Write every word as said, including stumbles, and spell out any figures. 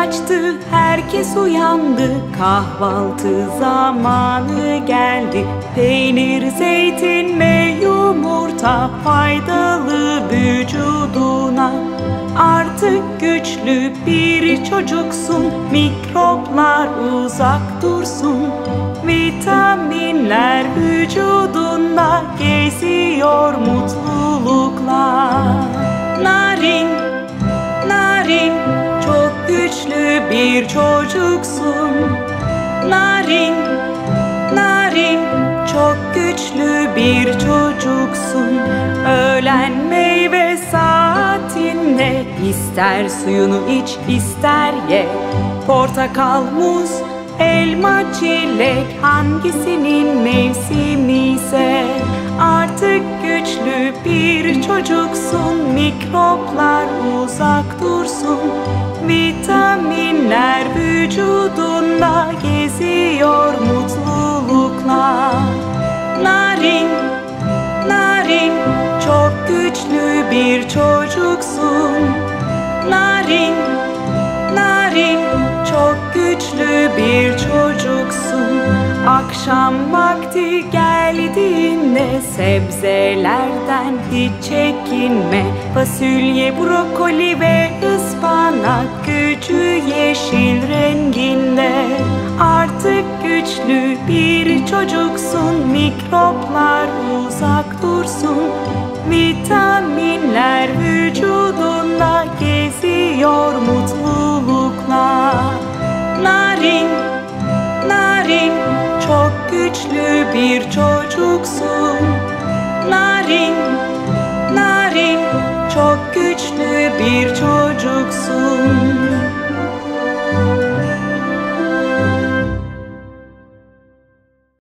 açtı, herkes uyandı. Kahvaltı zamanı geldi. Peynir, zeytin ve yumurta faydalı vücuduna. Artık güçlü bir çocuksun, mikroplar uzak dursun. Vitaminler vücudunda geziyor mutlulukla. Narin, narin, çok güçlü bir çocuksun. Narin, narin, çok güçlü bir çocuksun. Öğlen meyve saatinde ister suyunu iç, ister ye. Portakal, muz, elma, çilek, hangisinin mevsimi ise. Artık güçlü bir çocuksun, mikroplar uzak dursun. Vitaminler vücudunda geziyor mutlulukla. Narin, narin, çok güçlü bir çocuksun. Narin, narin, çok güçlü bir çocuksun. Akşam vakti geldiğinde sebzelerden hiç çekinme. Fasulye, brokoli ve ıspanak gücü yeşil renginde. Artık güçlü bir çocuksun, mikroplar uzak dursun. Vitaminler vücudunda geziyor mutlulukla. Narin, narin, çok güçlü bir çocuksun. Narin, narin, çok güçlü bir çocuksun.